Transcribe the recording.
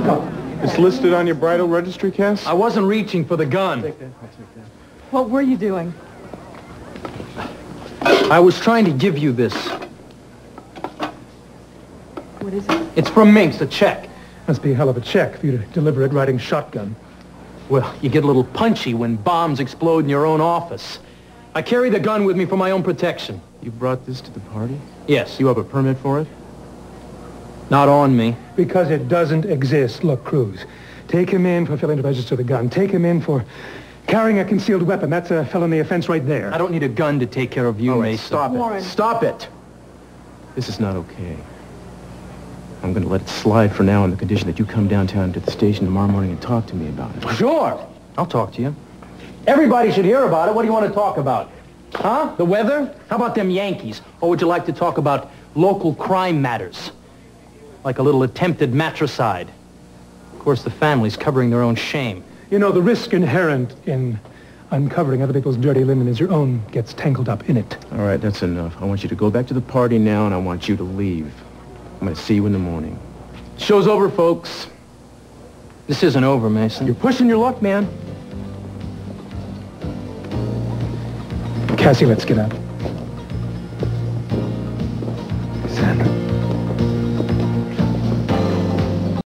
It's listed on your bridal registry, Cass? I wasn't reaching for the gun. What were you doing? I was trying to give you this. What is it? It's from Minx, a check. Must be a hell of a check for you to deliver it riding shotgun. Well, you get a little punchy when bombs explode in your own office. I carry the gun with me for my own protection. You brought this to the party? Yes. You have a permit for it? Not on me. Because it doesn't exist. Look, Cruz, take him in for failing to register the gun. Take him in for carrying a concealed weapon. That's a felony offense right there. I don't need a gun to take care of you, Mason. Stop it. Warren. Stop it. This is not okay. I'm going to let it slide for now on the condition that you come downtown to the station tomorrow morning and talk to me about it. Sure. I'll talk to you. Everybody should hear about it. What do you want to talk about? Huh? The weather? How about them Yankees? Or would you like to talk about local crime matters? Like a little attempted matricide. Of course, the family's covering their own shame. You know, the risk inherent in uncovering other people's dirty linen is your own gets tangled up in it. All right, that's enough. I want you to go back to the party now, and I want you to leave. I'm going to see you in the morning. Show's over, folks. This isn't over, Mason. You're pushing your luck, man. Cassie, let's get out.